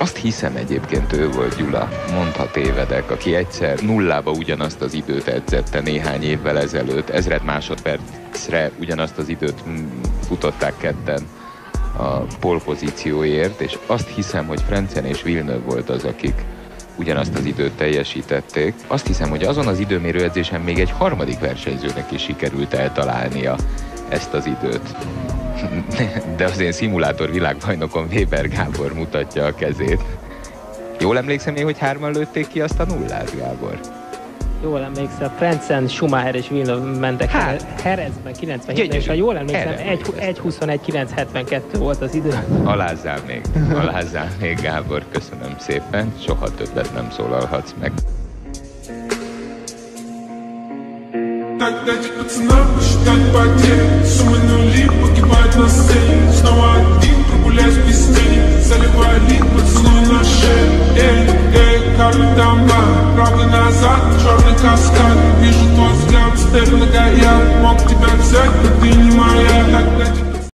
Azt hiszem egyébként ő volt, Gyula, mondta tévedek, aki egyszer nullába ugyanazt az időt edzette néhány évvel ezelőtt, 1000 másodpercre ugyanazt az időt futották ketten a polpozícióért, és azt hiszem, hogy Frentzen és Villeneuve volt az, akik ugyanazt az időt teljesítették. Azt hiszem, hogy azon az időmérőedzésen még egy harmadik versenyzőnek is sikerült eltalálnia ezt az időt. De az én szimulátor világbajnokon Weber Gábor mutatja a kezét. Jól emlékszem én, hogy 3-an lőtték ki azt a nullát, Gábor? Jól emlékszem, Frentzen, Schumacher és Villeneuve mentek Jerezben 97-ben, és ha jól emlékszem, 1:21.972 volt az idő. Alázzál még, Gábor, köszönöm szépen, soha többet nem szólalhatsz meg. Дать пацанам посчитать потери. Суммы нули погибают на сцене. Снова один, прогуляюсь без тени. Заливаю лик, поцелуй на шею. Эй, эй, карты дома. Правда назад, черный каскад. Вижу твой взгляд, стель на горят. Мог тебя взять, но ты не моя.